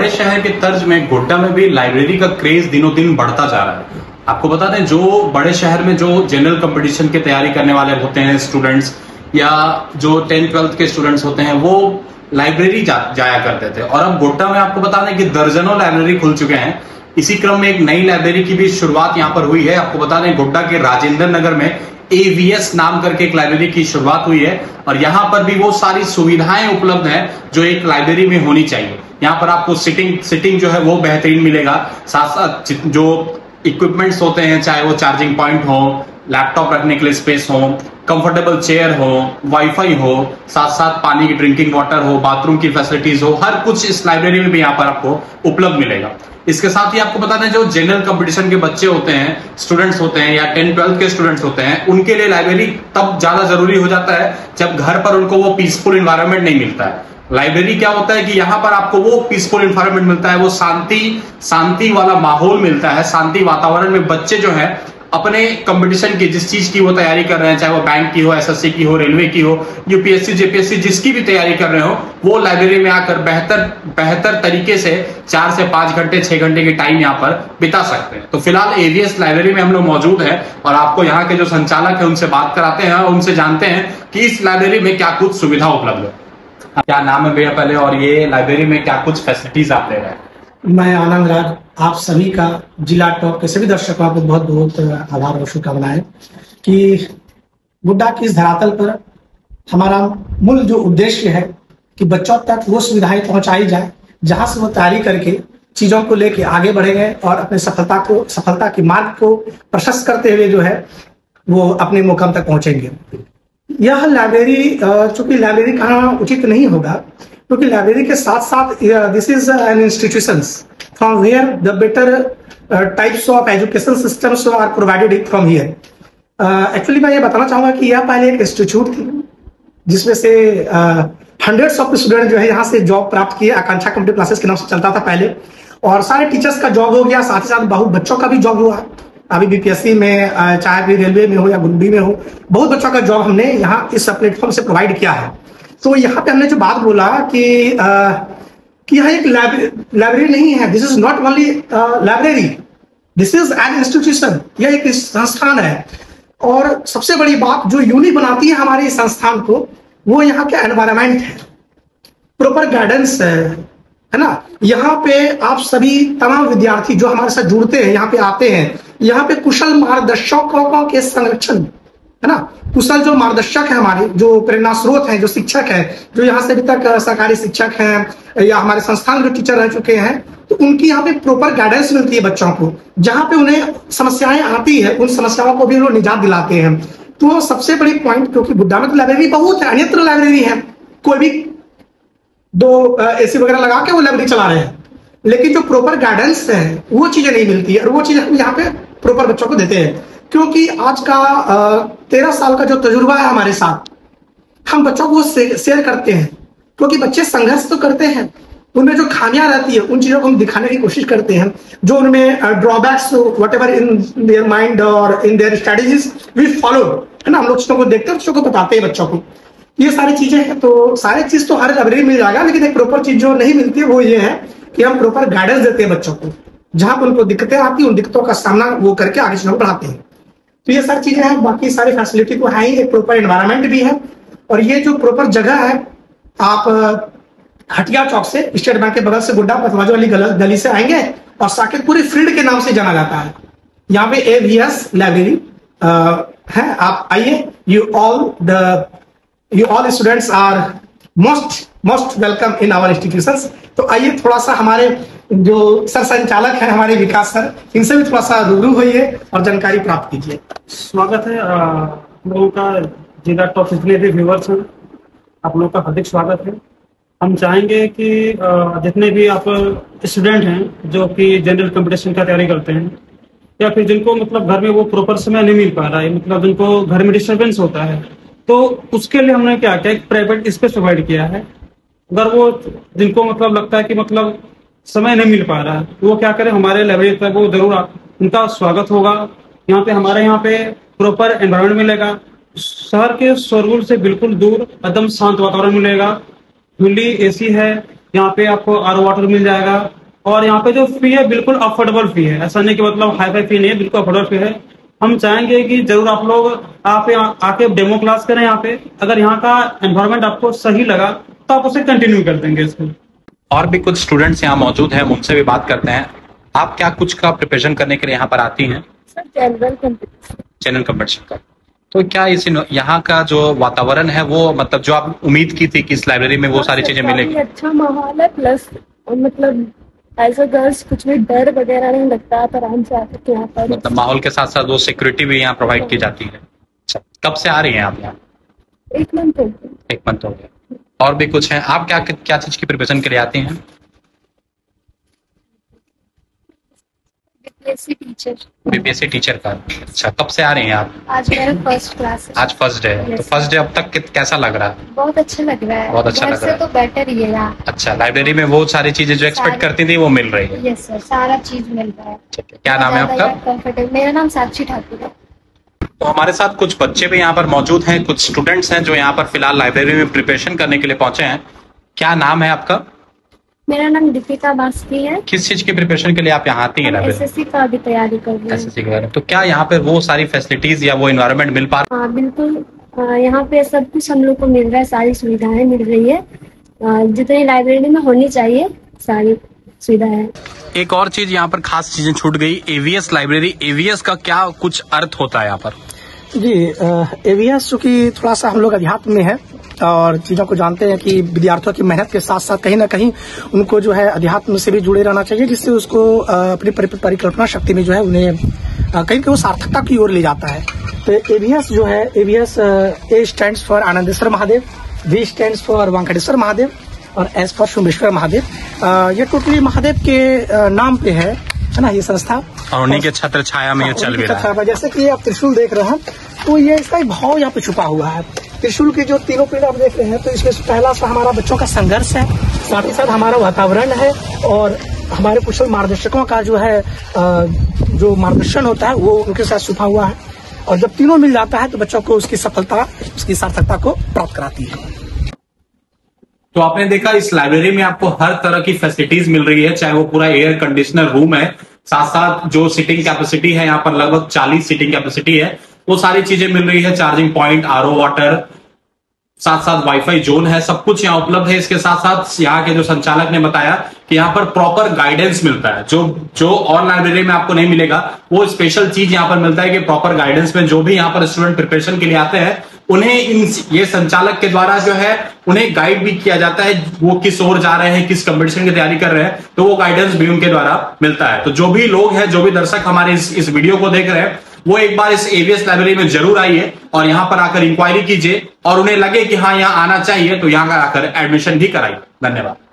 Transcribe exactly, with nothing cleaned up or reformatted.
बड़े शहर के तर्ज में गोड्डा में भी लाइब्रेरी का क्रेज दिनों दिन बढ़ता जा रहा है। आपको बता दें, जो बड़े शहर में जो जनरल कंपटीशन की तैयारी करने वाले होते हैं स्टूडेंट्स, या जो टेंथ ट्वेल्थ के स्टूडेंट्स होते हैं, वो लाइब्रेरी जा, जाया करते थे। और अब गोड्डा में आपको बता दें कि दर्जनों लाइब्रेरी खुल चुके हैं। इसी क्रम में एक नई लाइब्रेरी की भी शुरुआत यहाँ पर हुई है। आपको बता दें, गोड्डा के राजेंद्र नगर में एवीएस नाम करके एक लाइब्रेरी की शुरुआत हुई है, और यहाँ पर भी वो सारी सुविधाएं उपलब्ध हैं जो एक लाइब्रेरी में होनी चाहिए। यहाँ पर आपको सिटिंग सिटिंग जो है वो बेहतरीन मिलेगा, साथ साथ जो इक्विपमेंट्स होते हैं, चाहे वो चार्जिंग पॉइंट हो, लैपटॉप रखने के लिए स्पेस हो, कंफर्टेबल चेयर हो, वाईफाई हो, साथ साथ पानी की ड्रिंकिंग वाटर हो, बाथरूम की फैसिलिटीज हो, हर कुछ इस लाइब्रेरी में भी यहाँ पर आपको उपलब्ध मिलेगा। इसके साथ ही आपको बता दें, जो जनरल कंपटीशन के बच्चे होते हैं, स्टूडेंट्स होते हैं, या टेंथ ट्वेल्थ के स्टूडेंट्स होते हैं, उनके लिए लाइब्रेरी तब ज्यादा जरूरी हो जाता है जब घर पर उनको वो पीसफुल इन्वायरमेंट नहीं मिलता है। लाइब्रेरी क्या होता है कि यहाँ पर आपको वो पीसफुल इन्वायरमेंट मिलता है, वो शांति शांति वाला माहौल मिलता है। शांति वातावरण में बच्चे जो है अपने कंपटीशन की, जिस चीज की वो तैयारी कर रहे हैं, चाहे वो बैंक की हो, एसएससी की हो, रेलवे की हो, यूपीएससी जेपीएससी, जिसकी भी तैयारी कर रहे हो, वो लाइब्रेरी में आकर बेहतर बेहतर तरीके से चार से पांच घंटे छह घंटे की टाइम यहाँ पर बिता सकते हैं। तो फिलहाल एवीएस लाइब्रेरी में हम लोग मौजूद हैं और आपको यहाँ के जो संचालक है उनसे बात कराते हैं और उनसे जानते हैं कि इस लाइब्रेरी में क्या कुछ सुविधा उपलब्ध है। क्या नाम है भैया पहले, और ये लाइब्रेरी में क्या कुछ फैसिलिटीज आप दे रहे हैं? मैं आनंद राज, आप सभी का, जिला टॉप के सभी दर्शकों को बहुत बहुत आभार और शुभकामनाएं कि गोड्डा की इस धरातल पर हमारा मूल जो उद्देश्य है कि बच्चों तक वो सुविधाएं पहुंचाई जाए जहां से वो तैयारी करके चीजों को लेके आगे बढ़ेंगे और अपने सफलता को सफलता के मार्ग को प्रशस्त करते हुए जो है वो अपने मुकाम तक पहुंचेंगे। यह लाइब्रेरी, चूंकि लाइब्रेरी कहना उचित नहीं होगा, क्योंकि लाइब्रेरी के साथ साथ this is an institutions from where the better types of education systems are provided from here. Actually मैं ये बताना चाहूंगा कि यह पहले एक इंस्टीट्यूट थी जिसमें से हंड्रेड्स ऑफ स्टूडेंट जो है यहाँ से जॉब प्राप्त किए। आकांक्षा कंप्यूटर क्लासेस के नाम से चलता था पहले, और सारे टीचर्स का जॉब हो गया, साथ ही साथ बहुत बच्चों का भी जॉब हुआ। अभी बीपीएससी में, चाहे भी रेलवे में हो या ग्रुप डी में हो, बहुत बच्चों का जॉब हमने यहाँ इस प्लेटफॉर्म से प्रोवाइड किया है। तो यहाँ पे हमने जो बात बोला कि आ, कि यह एक लाइब्रेरी नहीं है, this is not only library, this is an institution, यह एक संस्थान है। और सबसे बड़ी बात जो यूनिक बनाती है हमारे इस संस्थान को, वो यहाँ का एनवायरमेंट है, प्रॉपर गाइडेंस है, है ना। यहाँ पे आप सभी तमाम विद्यार्थी जो हमारे साथ जुड़ते हैं, यहाँ पे आते हैं, यहाँ पे कुशल मार्गदर्शकों के संरक्षण, है ना, कुशल जो मार्गदर्शक है, हमारे जो प्रेरणा स्रोत हैं, जो शिक्षक हैं, जो यहाँ से अभी तक सरकारी शिक्षक हैं या हमारे संस्थान जो टीचर रह चुके हैं, तो उनकी यहाँ पे प्रॉपर गाइडेंस मिलती है बच्चों को। जहाँ पे उन्हें समस्याएं आती है, उन समस्याओं को भी लोग निजात दिलाते हैं। तो सबसे बड़ी पॉइंट, क्योंकि गोड्डा में तो लाइब्रेरी बहुत है, अन्यत्र लाइब्रेरी है, कोई भी दो एसी वगैरह लगा के वो लाइब्रेरी चला रहे हैं, लेकिन जो प्रॉपर गाइडेंस है वो चीजें नहीं मिलती है, और वो चीजें हम यहाँ पे प्रॉपर बच्चों को देते हैं। क्योंकि आज का तेरह साल का जो तजुर्बा है हमारे साथ, हम बच्चों को शेयर करते हैं, क्योंकि बच्चे संघर्ष तो करते हैं, उनमें जो खामियां रहती है उन चीजों को हम दिखाने की कोशिश करते हैं, जो उनमें drawbacks whatever in their mind और in their strategies we follow, है ना, हम लोग चीजों को देखते हैं, चीजों को बताते हैं बच्चों को। ये सारी चीजें हैं, तो सारी चीज तो हर लाइब्रेरी में मिल जाएगा, लेकिन एक प्रॉपर चीज जो नहीं मिलती है वो ये है कि हम प्रॉपर गाइडेंस देते हैं बच्चों को, जहां पर उनको दिक्कतें आती है उन दिक्कतों का सामना वो करके आगे चीजों को बढ़ाते हैं। तो ये सारी चीजें हैं, बाकी सारी फैसिलिटी तो है ही, एक प्रॉपर एनवायरनमेंट भी है। और ये जो प्रॉपर जगह है, आप हटिया चौक से स्टेट बैंक के बगल से गोड्डा पथवाजो वाली गली से आएंगे और साकेतपुरी फील्ड के नाम से जाना जाता है। यहाँ पे एवीएस लाइब्रेरी है, आप आइए। You all the you all students are most most welcome in our institutions. तो आइए, थोड़ा सा हमारे जो सर संचालक हैं हमारे विकास सर, इनसे भी थोड़ा सा रूबरू होइए और जानकारी प्राप्त कीजिए। स्वागत है आप लोगों का, जिला टॉप जितने भी व्यूअर्स हैं, आप लोगों का हार्दिक स्वागत है। हम चाहेंगे कि जितने भी आप स्टूडेंट हैं जो कि जनरल कंपटीशन का तैयारी करते हैं, या फिर जिनको मतलब घर में वो प्रॉपर समय नहीं मिल पा रहा है, मतलब जिनको घर में डिस्टर्बेंस होता है, तो उसके लिए हमने क्या किया, एक प्राइवेट स्पेस प्रोवाइड किया है। अगर वो जिनको मतलब लगता है कि मतलब समय नहीं मिल पा रहा है, वो क्या करें, हमारे लाइब्रेरी तक वो जरूर उनका स्वागत होगा। यहाँ पे हमारे यहाँ पे प्रॉपर एनवायरनमेंट मिलेगा, शहर के शोरगुल से बिल्कुल दूर एकदम शांत वातावरण मिलेगा, फुल्ली एसी है, यहाँ पे आपको आर वाटर मिल जाएगा। और यहाँ पे जो फी है बिल्कुल अफोर्डेबल फी है, ऐसा नहीं कि मतलब हाई फाई फी नहीं है, बिल्कुल अफोर्डेबल फी है। हम चाहेंगे कि जरूर आप लोग आप यहाँ आके डेमो क्लास करें यहाँ पे। अगर यहाँ का एनवायरनमेंट आपको सही लगा तो आप उसे कंटिन्यू कर देंगे इसको। और भी कुछ स्टूडेंट्स यहाँ मौजूद हैं, उनसे भी बात करते हैं। आप क्या कुछ का प्रिपरेशन करने के लिए यहाँ पर आती हैं? Sir general competition. General competition का। तो क्या इस यहाँ का जो वातावरण है वो मतलब जो आप उम्मीद की थी कि इस लाइब्रेरी में वो सारी चीजें मिलेगी? अच्छा माहौल है, प्लस मतलब एज अ गर्ल्स कुछ भी डर वगैरह नहीं लगता, आप आराम से आकर के यहाँ पर मतलब माहौल के साथ साथ वो सिक्योरिटी भी यहाँ प्रोवाइड की जाती है। अच्छा, कब से आ रही हैं आप यहाँ? एक मंथ हो गया। एक मंथ हो गया। और भी कुछ है, आप क्या क्या चीज की प्रिपरेशन के लिए आती हैं? BPSC teacher. बीपीएससी टीचर का। अच्छा, कब से आ रही हैं आप? आज मेरा फर्स्ट क्लास है। आज फर्स्ट डे है। तो फर्स्ट डे अब तक कैसा लग रहा है? बहुत अच्छा लग रहा है। बहुत अच्छा लग रहा है। तो बेटर ही है यहाँ। अच्छा, लाइब्रेरी में वो सारी चीजें जो एक्सपेक्ट करती थी वो मिल रही है? यस सर, सारा चीज मिल रहा है। ठीक है, क्या नाम है आपका? कंफर्टेबल। मेरा नाम साक्षी ठाकुर है। तो हमारे साथ कुछ बच्चे भी यहाँ पर मौजूद हैं, कुछ स्टूडेंट्स हैं जो यहाँ पर फिलहाल लाइब्रेरी में प्रिपरेशन करने के लिए पहुंचे हैं। क्या नाम है आपका? मेरा नाम दीपिका बास्की है। किस चीज की प्रिपरेशन के लिए आप यहाँ आती हैं लाइब्रेरी? एसएससी का भी तैयारी कर रही हूँ। एसएससी के। तो क्या यहाँ पे वो सारी फैसिलिटीज या वो एनवायरनमेंट मिल पा रहा है? हाँ बिल्कुल, यहाँ पे सब कुछ हम लोग को मिल रहा है, सारी सुविधाएं मिल रही है जितनी लाइब्रेरी में होनी चाहिए, सारी सुविधाएं। एक और चीज यहाँ पर खास चीजें छूट गई, एवीएस लाइब्रेरी। एवीएस का क्या कुछ अर्थ होता है यहाँ पर? जी, एवीएस चूंकि थोड़ा सा हम लोग अध्यात्म में है और चीजों को जानते हैं कि विद्यार्थियों की मेहनत के साथ साथ कहीं ना कहीं उनको जो है अध्यात्म से भी जुड़े रहना चाहिए, जिससे उसको अपनी परिकल्पना शक्ति में जो है उन्हें कहीं कहीं वो सार्थकता की ओर ले जाता है। तो एवीएस जो है, AVS A stands for Anandeshwar Mahadev, V stands for Venkateshwar Mahadev और एस फॉर शुंभेश्वर महादेव। ये टोटली महादेव के नाम पे है है ना ये संस्था, और उन्हीं के छत्र छाया में ये चल भी रहा है। जैसे कि आप त्रिशूल देख रहे हैं तो ये इसका एक भाव यहाँ पे छुपा हुआ है। त्रिशूल की जो तीनों पीढ़ी आप देख रहे हैं तो इसमें पहला सा हमारा बच्चों का संघर्ष है, साथ ही साथ हमारा वातावरण है और हमारे कुशल मार्गदर्शकों का जो है जो मार्गदर्शन होता है वो उनके साथ छुपा हुआ है। और जब तीनों मिल जाता है तो बच्चों को उसकी सफलता, उसकी सार्थकता को प्राप्त कराती है। तो आपने देखा इस लाइब्रेरी में आपको हर तरह की फैसिलिटीज मिल रही है, चाहे वो पूरा एयर कंडीशनर रूम है, साथ साथ जो सीटिंग कैपेसिटी है यहाँ पर लगभग चालीस सीटिंग कैपेसिटी है, वो सारी चीजें मिल रही है। चार्जिंग पॉइंट, आरओ वाटर, साथ साथ वाईफाई जोन है, सब कुछ यहाँ उपलब्ध है। इसके साथ साथ यहाँ के जो संचालक ने बताया कि यहाँ पर प्रॉपर गाइडेंस मिलता है, जो जो और लाइब्रेरी में आपको नहीं मिलेगा। वो स्पेशल चीज यहाँ पर मिलता है कि प्रॉपर गाइडेंस में जो भी यहाँ पर स्टूडेंट प्रिपरेशन के लिए आते हैं उन्हें इन ये संचालक के द्वारा जो है उन्हें गाइड भी किया जाता है, वो किस ओर जा रहे हैं, किस कंपटीशन की तैयारी कर रहे हैं, तो वो गाइडेंस भी उनके द्वारा मिलता है। तो जो भी लोग हैं, जो भी दर्शक हमारे इस, इस वीडियो को देख रहे हैं, वो एक बार इस एवीएस लाइब्रेरी में जरूर आइए और यहाँ पर आकर इंक्वायरी कीजिए और उन्हें लगे कि हाँ यहाँ आना चाहिए तो यहाँ आकर एडमिशन भी कराइए। धन्यवाद।